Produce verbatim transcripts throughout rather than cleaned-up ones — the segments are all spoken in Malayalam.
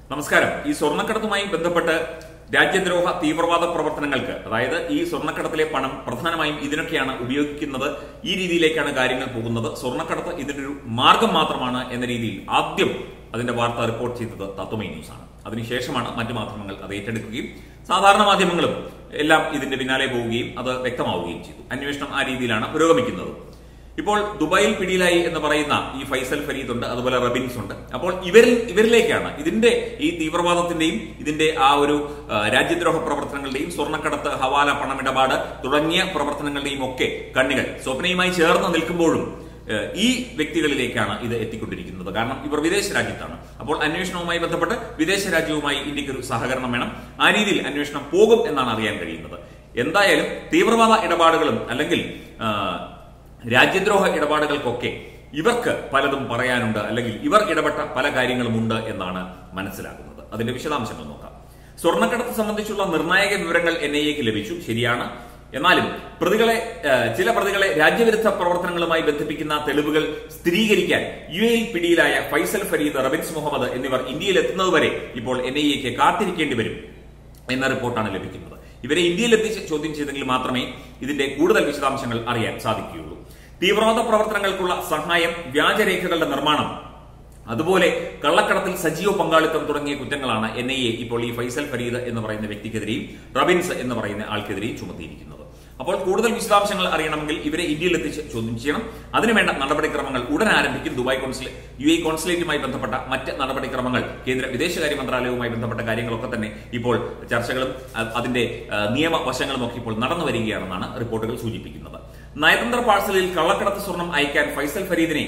നമസ്കാരം. ഈ സ്വർണ്ണക്കടത്തുമായി ബന്ധപ്പെട്ട് രാജ്യദ്രോഹ തീവ്രവാദ പ്രവർത്തനങ്ങൾക്ക്, അതായത് ഈ സ്വർണ്ണക്കടത്തിലെ പണം പ്രധാനമായും ഇതിനൊക്കെയാണ് ഉപയോഗിക്കുന്നത്, ഈ രീതിയിലേക്കാണ് കാര്യങ്ങൾ പോകുന്നത്, സ്വർണ്ണക്കടത്ത് ഇതിന്റെ ഒരു മാർഗം മാത്രമാണ് എന്ന രീതിയിൽ ആദ്യം അതിന്റെ വാർത്ത റിപ്പോർട്ട് ചെയ്തത് തത്വമയി ന്യൂസ് ആണ്. അതിനുശേഷമാണ് മറ്റു മാധ്യമങ്ങൾ അത് ഏറ്റെടുക്കുകയും സാധാരണ മാധ്യമങ്ങളും എല്ലാം ഇതിന്റെ പിന്നാലെ പോവുകയും അത് വ്യക്തമാവുകയും ചെയ്തു. അന്വേഷണം ആ രീതിയിലാണ് പുരോഗമിക്കുന്നത്. ഇപ്പോൾ ദുബായിൽ പിടിയിലായി എന്ന് പറയുന്ന ഈ ഫൈസൽ ഫരീദ് ഉണ്ട്, അതുപോലെ റബിൻസ് ഉണ്ട്. അപ്പോൾ ഇവരിൽ ഇവരിലേക്കാണ് ഇതിന്റെ ഈ തീവ്രവാദത്തിന്റെയും ഇതിന്റെ ആ ഒരു രാജ്യദ്രോഹ പ്രവർത്തനങ്ങളുടെയും സ്വർണ്ണക്കടത്ത്, ഹവാല, പണമിടപാട് തുടങ്ങിയ പ്രവർത്തനങ്ങളുടെയും ഒക്കെ കണ്ണികൾ സ്വപ്നയുമായി ചേർന്ന് നിൽക്കുമ്പോഴും ഈ വ്യക്തികളിലേക്കാണ് ഇത് എത്തിക്കൊണ്ടിരിക്കുന്നത്. കാരണം ഇവർ വിദേശ രാജ്യത്താണ്. അപ്പോൾ അന്വേഷണവുമായി ബന്ധപ്പെട്ട് വിദേശ രാജ്യവുമായി ഇന്ത്യക്ക് ഒരു സഹകരണം വേണം. ആ രീതിയിൽ അന്വേഷണം പോകും എന്നാണ് അറിയാൻ കഴിയുന്നത്. എന്തായാലും തീവ്രവാദ ഇടപാടുകളും അല്ലെങ്കിൽ രാജ്യദ്രോഹ ഇടപാടുകൾക്കൊക്കെ ഇവർക്ക് പലതും പറയാനുണ്ട്, അല്ലെങ്കിൽ ഇവർ ഇടപെട്ട പല കാര്യങ്ങളുമുണ്ട് എന്നാണ് മനസ്സിലാകുന്നത്. അതിന്റെ വിശദാംശങ്ങൾ നോക്കാം. സ്വർണ്ണക്കടത്ത് സംബന്ധിച്ചുള്ള നിർണായക വിവരങ്ങൾ എൻ ഐ എക്ക് ലഭിച്ചു, ശരിയാണ്. എന്നാലും പ്രതികളെ ചില പ്രതികളെ രാജ്യവിരുദ്ധ പ്രവർത്തനങ്ങളുമായി ബന്ധിപ്പിക്കുന്ന തെളിവുകൾ സ്ഥിരീകരിക്കാൻ യു എയിൽ പിടിയിലായ ഫൈസൽ ഫരീദ്, റബിൻസ് മുഹമ്മദ് എന്നിവർ ഇന്ത്യയിൽ എത്തുന്നതുവരെ ഇപ്പോൾ എൻ ഐ എക്ക് കാത്തിരിക്കേണ്ടി വരും എന്ന റിപ്പോർട്ടാണ് ലഭിക്കുന്നത്. ഇവരെ ഇന്ത്യയിൽ എത്തിച്ച് ചോദ്യം ചെയ്തെങ്കിൽ മാത്രമേ ഇതിന്റെ കൂടുതൽ വിശദാംശങ്ങൾ അറിയാൻ സാധിക്കുകയുള്ളൂ. തീവ്രവാദ പ്രവർത്തനങ്ങൾക്കുള്ള സഹായം, വ്യാജരേഖകളുടെ നിർമ്മാണം, അതുപോലെ കള്ളക്കടത്തിൽ സജീവ പങ്കാളിത്തം തുടങ്ങിയ കുറ്റങ്ങളാണ് എൻ ഐ എ ഇപ്പോൾ ഈ ഫൈസൽ ഫരീദ് എന്ന് പറയുന്ന വ്യക്തിക്കെതിരെയും റബിൻസ് എന്ന് പറയുന്ന ആൾക്കെതിരെയും ചുമത്തിയിരിക്കുന്നത്. അപ്പോൾ കൂടുതൽ വിശദാംശങ്ങൾ അറിയണമെങ്കിൽ ഇവരെ ഇന്ത്യയിൽ എത്തിച്ച് ചോദ്യം ചെയ്യണം. അതിനുവേണ്ട നടപടിക്രമങ്ങൾ ഉടൻ ആരംഭിക്കും. ദുബായ് കോൺസുലേ യു എ കോൺസുലേറ്റുമായി ബന്ധപ്പെട്ട മറ്റ് നടപടിക്രമങ്ങൾ, കേന്ദ്ര വിദേശകാര്യ മന്ത്രാലയവുമായി ബന്ധപ്പെട്ട കാര്യങ്ങളൊക്കെ തന്നെ ഇപ്പോൾ ചർച്ചകളും അതിന്റെ നിയമവശങ്ങളും ഒക്കെ ഇപ്പോൾ നടന്നു വരികയാണെന്നാണ് റിപ്പോർട്ടുകൾ സൂചിപ്പിക്കുന്നത്. നയതന്ത്ര പാഴ്സലിൽ കള്ളക്കടത്ത് സ്വർണം അയക്കാൻ ഫൈസൽ ഫരീദിനെ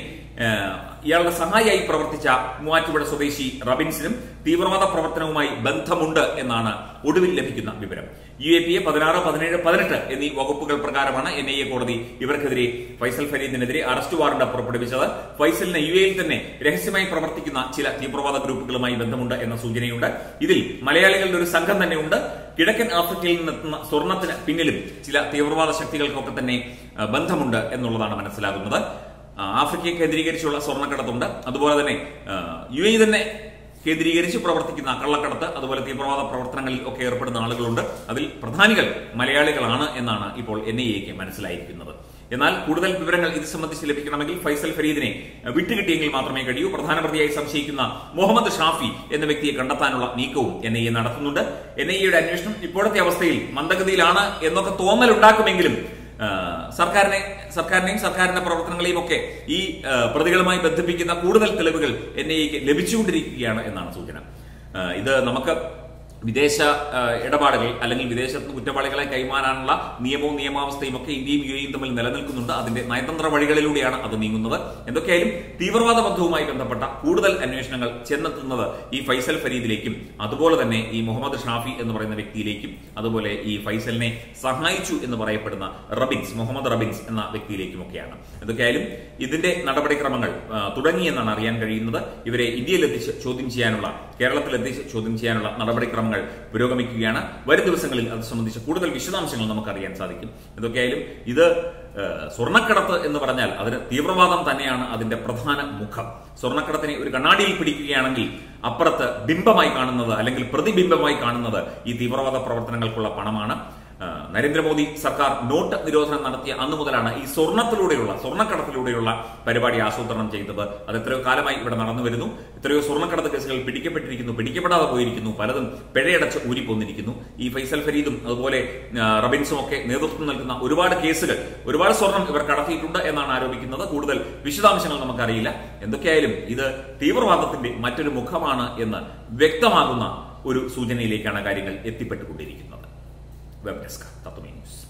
ഇയാളുടെ സഹായിയായി പ്രവർത്തിച്ച മൂവാറ്റുപുഴ സ്വദേശി റബിൻസിനും തീവ്രവാദ പ്രവർത്തനവുമായി ബന്ധമുണ്ട് എന്നാണ് ഒടുവിൽ ലഭിക്കുന്ന വിവരം. യു എ പി എ പതിനാറ്, പതിനേഴ്, പതിനെട്ട് എന്നീ വകുപ്പുകൾ പ്രകാരമാണ് എൻ ഐ എ കോടതി ഇവർക്കെതിരെ, ഫൈസൽ ഫരീദിനെതിരെ അറസ്റ്റ് വാറണ്ട് പുറപ്പെടുവിച്ചത്. ഫൈസലിന് യു എയിൽ തന്നെ രഹസ്യമായി പ്രവർത്തിക്കുന്ന ചില തീവ്രവാദ ഗ്രൂപ്പുകളുമായി ബന്ധമുണ്ട് എന്ന സൂചനയുണ്ട്. ഇതിൽ മലയാളികളുടെ ഒരു സംഘം തന്നെയുണ്ട്. കിഴക്കൻ ആഫ്രിക്കയിൽ നിന്നെത്തുന്ന സ്വർണത്തിന് പിന്നിലും ചില തീവ്രവാദ ശക്തികൾക്കൊക്കെ തന്നെ ബന്ധമുണ്ട് എന്നുള്ളതാണ് മനസ്സിലാകുന്നത്. ആഫ്രിക്കയെ കേന്ദ്രീകരിച്ചുള്ള സ്വർണ്ണക്കടത്തുണ്ട്, അതുപോലെ തന്നെ യു എ തന്നെ കേന്ദ്രീകരിച്ച് പ്രവർത്തിക്കുന്ന കള്ളക്കടത്ത്, അതുപോലെ തീവ്രവാദ പ്രവർത്തനങ്ങളിൽ ഒക്കെ ഏർപ്പെടുന്ന ആളുകളുണ്ട്. അതിൽ പ്രധാനികൾ മലയാളികളാണ് എന്നാണ് ഇപ്പോൾ എൻ ഐ എക്ക് മനസ്സിലായിരിക്കുന്നത്. എന്നാൽ കൂടുതൽ വിവരങ്ങൾ ഇത് സംബന്ധിച്ച് ലഭിക്കണമെങ്കിൽ ഫൈസൽ ഫരീദിനെ വിട്ടുകിട്ടിയെങ്കിൽ മാത്രമേ കഴിയൂ. പ്രധാന പ്രതിയായി സംശയിക്കുന്ന മുഹമ്മദ് ഷാഫി എന്ന വ്യക്തിയെ കണ്ടെത്താനുള്ള നീക്കവും എൻ ഐ എ നടത്തുന്നുണ്ട്. എൻ ഐ എയുടെ അന്വേഷണം ഇപ്പോഴത്തെ അവസ്ഥയിൽ മന്ദഗതിയിലാണ് എന്നൊക്കെ തോന്നലുണ്ടാക്കുമെങ്കിലും സർക്കാരിനെ സർക്കാരിനെയും സർക്കാരിന്റെ പ്രവർത്തനങ്ങളെയും ഒക്കെ ഈ പ്രതികളുമായി ബന്ധിപ്പിക്കുന്ന കൂടുതൽ തെളിവുകൾ എൻ ഐ എക്ക് ലഭിച്ചുകൊണ്ടിരിക്കുകയാണ് എന്നാണ് സൂചന. ഇത് നമുക്ക് വിദേശ ഇടപാടുകൾ അല്ലെങ്കിൽ വിദേശത്ത് കുറ്റവാളികളെ കൈമാറാനുള്ള നിയമവും നിയമാവസ്ഥയും ഒക്കെ ഇന്ത്യയും യു എയും തമ്മിൽ നിലനിൽക്കുന്നുണ്ട്. അതിന്റെ നയതന്ത്ര വഴികളിലൂടെയാണ് അത് നീങ്ങുന്നത്. എന്തൊക്കെയായാലും തീവ്രവാദ ബന്ധവുമായി ബന്ധപ്പെട്ട കൂടുതൽ അന്വേഷണങ്ങൾ ചെന്നെത്തുന്നത് ഈ ഫൈസൽ ഫരീദിലേക്കും, അതുപോലെ തന്നെ ഈ മുഹമ്മദ് ഷാഫി എന്ന് പറയുന്ന വ്യക്തിയിലേക്കും, അതുപോലെ ഈ ഫൈസലിനെ സഹായിച്ചു എന്ന് പറയപ്പെടുന്ന റബിൻസ്, മുഹമ്മദ് റബിൻസ് എന്ന വ്യക്തിയിലേക്കുമൊക്കെയാണ്. എന്തൊക്കെയായാലും ഇതിന്റെ നടപടിക്രമങ്ങൾ തുടങ്ങിയെന്നാണ് അറിയാൻ കഴിയുന്നത്. ഇവരെ ഇന്ത്യയിൽ എത്തിച്ച് ചോദ്യം ചെയ്യാനുള്ള, കേരളത്തിൽ എത്തിച്ച് ചോദ്യം ചെയ്യാനുള്ള നടപടിക്രമങ്ങൾ പുരോഗമിക്കുകയാണ്. വരും ദിവസങ്ങളിൽ അത് സംബന്ധിച്ച് കൂടുതൽ വിശദാംശങ്ങൾ നമുക്ക് അറിയാൻ സാധിക്കും. എന്തൊക്കെയായാലും ഇത് സ്വർണ്ണക്കടത്ത് എന്ന് പറഞ്ഞാൽ അതിന് തീവ്രവാദം തന്നെയാണ് അതിന്റെ പ്രധാന മുഖം. സ്വർണ്ണക്കടത്തിനെ ഒരു കണ്ണാടിയിൽ പിടിക്കുകയാണെങ്കിൽ അപ്പുറത്ത് ബിംബമായി കാണുന്നത് അല്ലെങ്കിൽ പ്രതിബിംബമായി കാണുന്നത് ഈ തീവ്രവാദ പ്രവർത്തനങ്ങൾക്കുള്ള പണമാണ്. നരേന്ദ്രമോദി സർക്കാർ നോട്ട് നിരോധനം നടത്തിയ അന്നു മുതലാണ് ഈ സ്വർണത്തിലൂടെയുള്ള സ്വർണ്ണക്കടത്തിലൂടെയുള്ള പരിപാടി ആസൂത്രണം ചെയ്തത്. അത് എത്രയോ കാലമായി ഇവിടെ നടന്നു വരുന്നു. എത്രയോ സ്വർണ്ണക്കടത്ത് കേസുകൾ പിടിക്കപ്പെട്ടിരിക്കുന്നു, പിടിക്കപ്പെടാതെ പോയിരിക്കുന്നു, പലതും പിഴയടച്ച് ഊരിപ്പോന്നിരിക്കുന്നു. ഈ ഫൈസൽ ഫരീദും അതുപോലെ റബിൻസും ഒക്കെ നേതൃത്വം നൽകുന്ന ഒരുപാട് കേസുകൾ, ഒരുപാട് സ്വർണം ഇവർ കടത്തിയിട്ടുണ്ട് എന്നാണ് ആരോപിക്കുന്നത്. കൂടുതൽ വിശദാംശങ്ങൾ നമുക്കറിയില്ല. എന്തൊക്കെയായാലും ഇത് തീവ്രവാദത്തിന്റെ മറ്റൊരു മുഖമാണ് എന്ന് വ്യക്തമാകുന്ന ഒരു സൂചനയിലേക്കാണ് കാര്യങ്ങൾ എത്തിപ്പെട്ടുകൊണ്ടിരിക്കുന്നത്. Web desk Tatwamayi news.